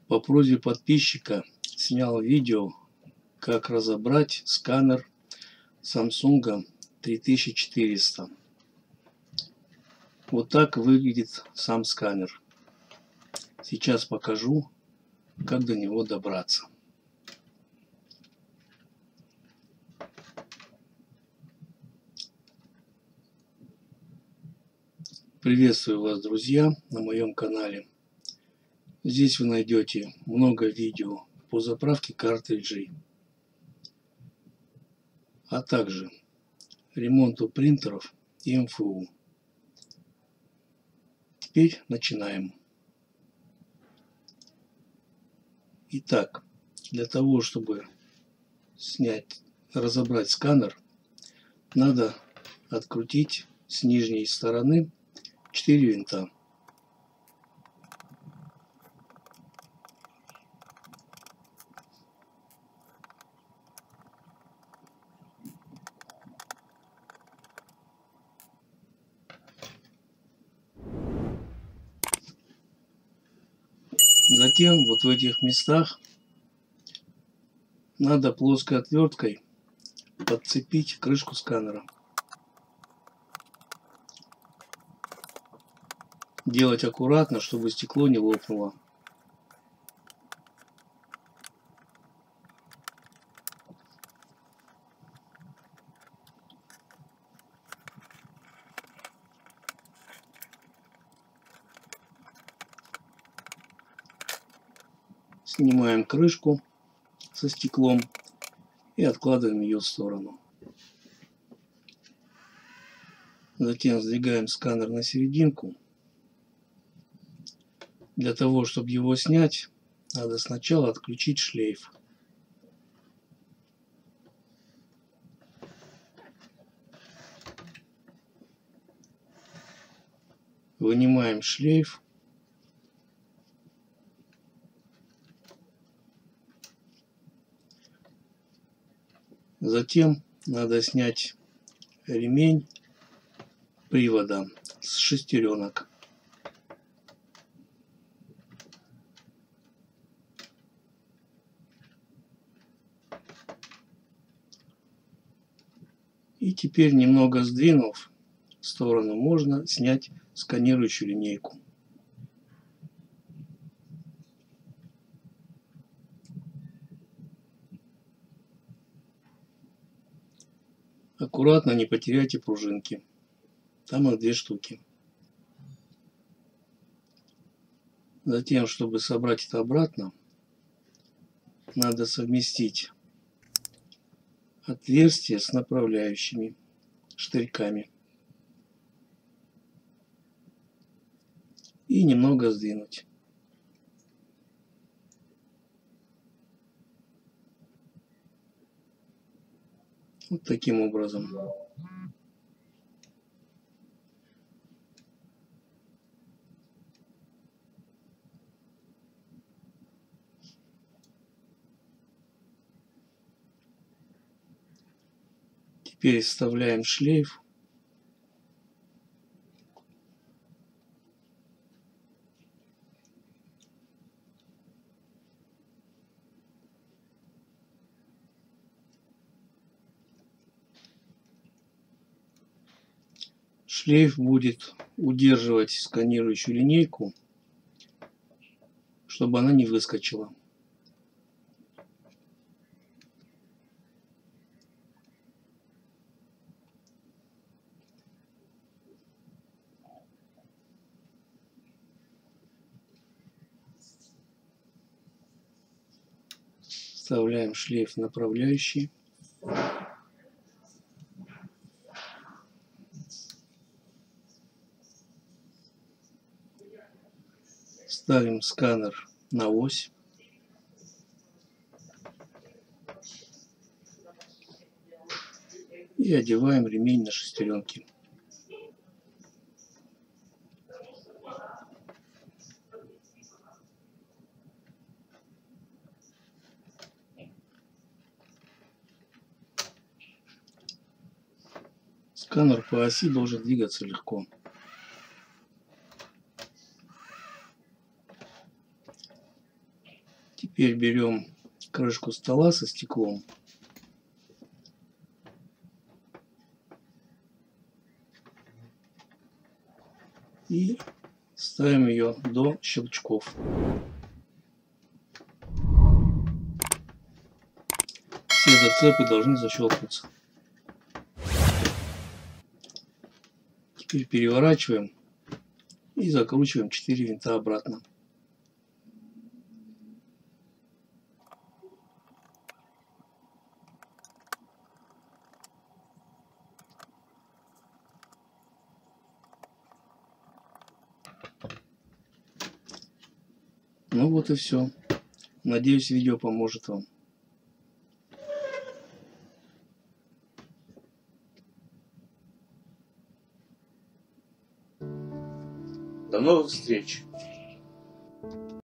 По просьбе подписчика снял видео, как разобрать сканер Samsung 3400. Вот так выглядит сам сканер. Сейчас покажу, как до него добраться. Приветствую вас, друзья, на моем канале. Здесь вы найдете много видео по заправке картриджей, а также ремонту принтеров и МФУ. Теперь начинаем. Итак, для того, чтобы разобрать сканер, надо открутить с нижней стороны 4 винта. Затем вот в этих местах надо плоской отверткой подцепить крышку сканера. Делать аккуратно, чтобы стекло не лопнуло. Снимаем крышку со стеклом и откладываем ее в сторону. Затем сдвигаем сканер на серединку. Для того, чтобы его снять, надо сначала отключить шлейф. Вынимаем шлейф. Затем надо снять ремень привода с шестеренок. И теперь, немного сдвинув в сторону, можно снять сканирующую линейку. Аккуратно, не потеряйте пружинки. Там их 2 штуки. Затем, чтобы собрать это обратно, надо совместить отверстие с направляющими штырьками и немного сдвинуть. Вот таким образом. Теперь вставляем шлейф. Шлейф будет удерживать сканирующую линейку, чтобы она не выскочила. Вставляем шлейф направляющий. Ставим сканер на ось. И одеваем ремень на шестеренки. Сканер по оси должен двигаться легко. Теперь берем крышку стола со стеклом и ставим ее до щелчков. Все зацепы должны защелкнуться. Теперь переворачиваем и закручиваем 4 винта обратно. Ну вот и все. Надеюсь, видео поможет вам. До новых встреч!